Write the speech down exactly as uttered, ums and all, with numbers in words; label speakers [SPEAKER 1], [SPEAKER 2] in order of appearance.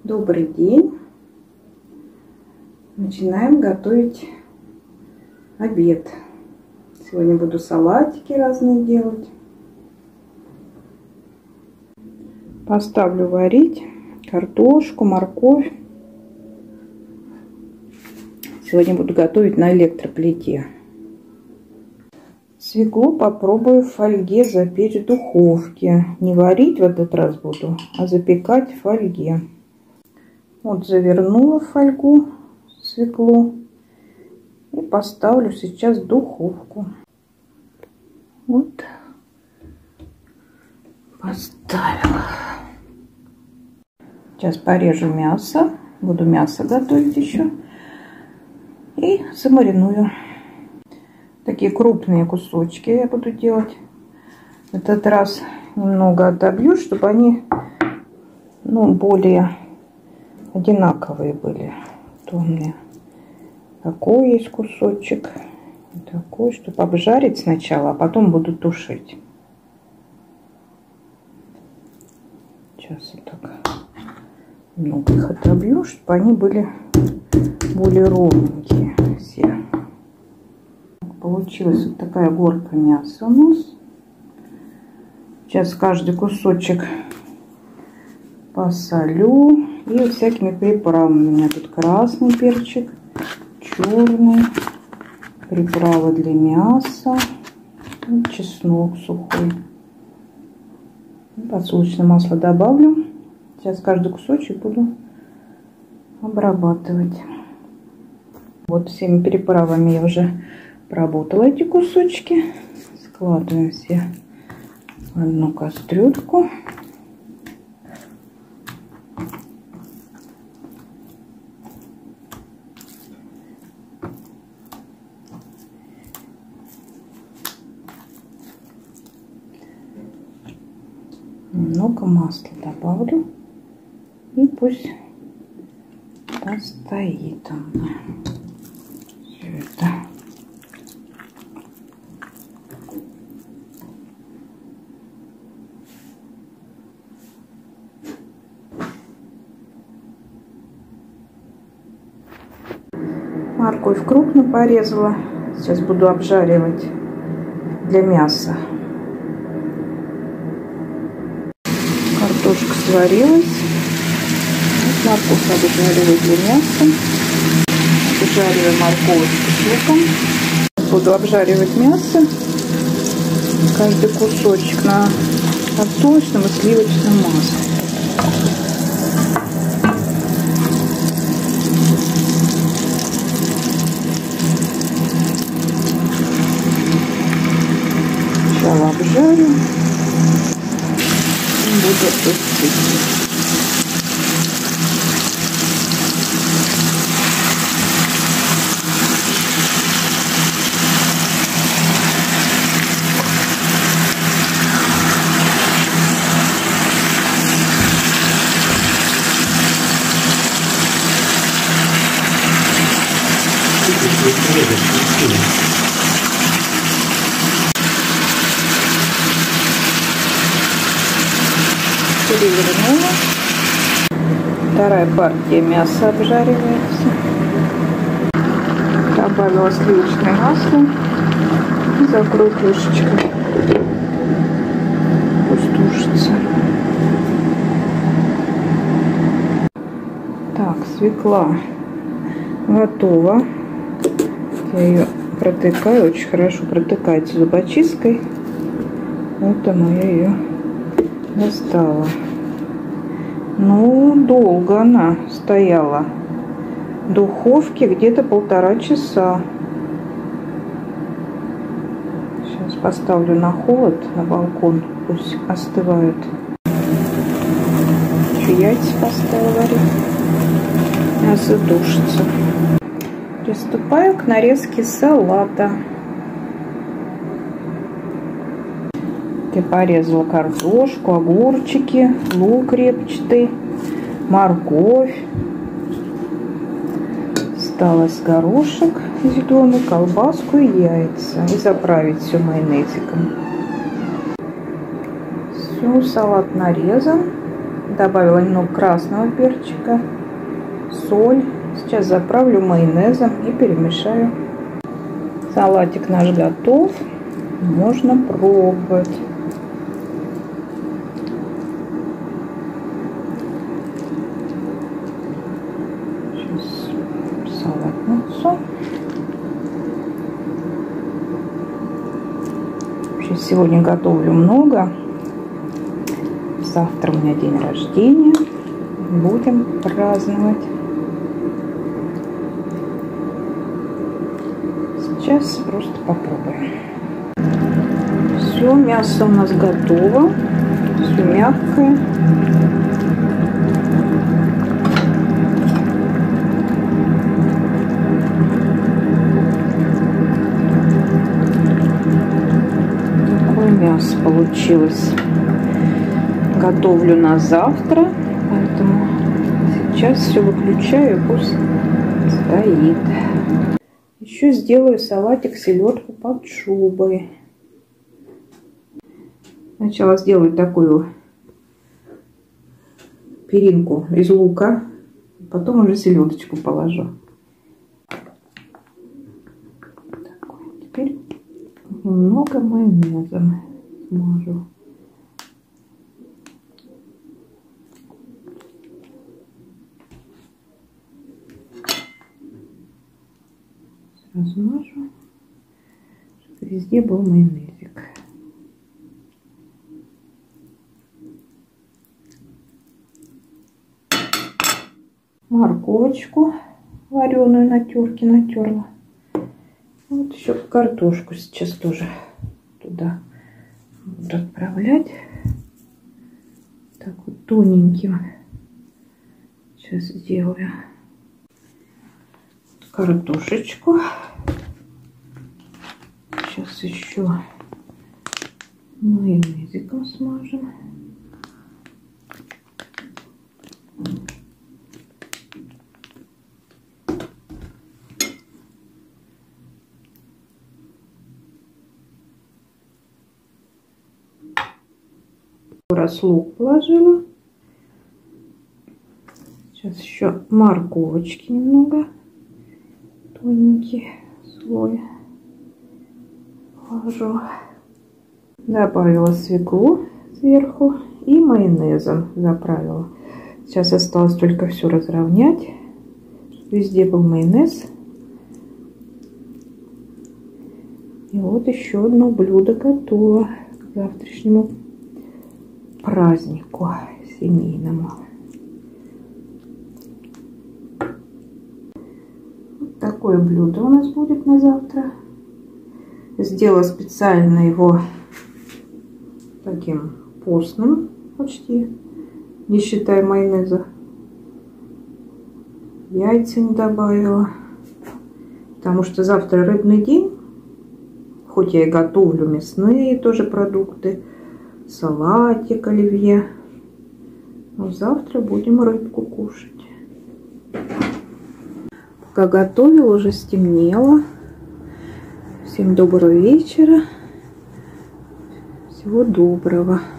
[SPEAKER 1] Добрый день! Начинаем готовить обед. Сегодня буду салатики разные делать. Поставлю варить картошку, морковь. Сегодня буду готовить на электроплите. Свеклу попробую в фольге запечь в духовке. Не варить в этот раз буду, а запекать в фольге. Вот завернула в фольгу свеклу и поставлю сейчас в духовку. Вот поставила. Сейчас порежу мясо. Буду мясо готовить еще. И замариную. Такие крупные кусочки я буду делать. В этот раз немного отобью, чтобы они ну, более одинаковые были. Тонкие. Такой есть кусочек. Такой, чтобы обжарить сначала, а потом буду тушить. Сейчас вот так много их отобью, чтобы они были более ровненькие все. Получилась вот такая горка мяса у нас. Сейчас каждый кусочек посолю. И всякими приправами. У меня тут красный перчик, черный, приправа для мяса, и чеснок сухой. Подсолнечное масло добавлю. Сейчас каждый кусочек буду обрабатывать. Вот всеми приправами я уже обработала эти кусочки. Складываем все в одну кастрюльку. Немного масла добавлю. И пусть постоит там все это. Морковь крупно порезала. Сейчас буду обжаривать для мяса. Картошка сварилась. Вот морковь обжариваю для мяса. Обжариваю морковочку с луком. Буду обжаривать мясо. Каждый кусочек на подсолнечном и сливочном масле. Сначала обжарю. Буду отпустить. Перевернула. Вторая партия мяса обжаривается. Добавила сливочное масло. И закрою крышечкой. Пусть тушится. Так, свекла готова. Я ее протыкаю. Очень хорошо протыкается зубочисткой. Поэтому я ее достала. Ну, долго она стояла в духовке, где-то полтора часа. Сейчас поставлю на холод, на балкон, пусть остывает. Еще яйца поставила варить. Мясо тушится. Приступаю к нарезке салата. Я порезала картошку, огурчики, лук репчатый, морковь. Осталось горошек зеленый, колбаску и яйца. И заправить все майонезиком. Все, салат нарезан. Добавила немного красного перчика, соль. Сейчас заправлю майонезом и перемешаю. Салатик наш готов. Можно пробовать. Сейчас салатницу. Сейчас сегодня готовлю много. Завтра у меня день рождения. Будем праздновать. Сейчас просто попробуем. Все, мясо у нас готово. Все мягкое. Такое мясо получилось. Готовлю на завтра, поэтому сейчас все выключаю, пусть стоит. Еще сделаю салатик селедку под шубой. Сначала сделаю такую перинку из лука, потом уже селедочку положу. Так, теперь немного майонезом смажу. Размажу, чтобы везде был майонезик. Морковочку вареную на терке натерла. Вот еще картошку сейчас тоже туда буду отправлять. Так вот тоненьким. Сейчас сделаю картошечку. Сейчас еще майонезиком смажем. Раз лук положила. Сейчас еще морковочки немного. Тоненький слой положу. Добавила свеклу сверху и майонезом заправила. Сейчас осталось только все разровнять. Везде был майонез. И вот еще одно блюдо готово к завтрашнему празднику семейному. Вот такое блюдо у нас будет на завтра. Сделала специально его таким постным почти, не считая майонеза. Яйца не добавила, потому что завтра рыбный день. Хоть я и готовлю мясные тоже продукты, салатик, оливье, но завтра будем рыбку кушать. Пока готовила, уже стемнело. Всем доброго вечера. Всего доброго.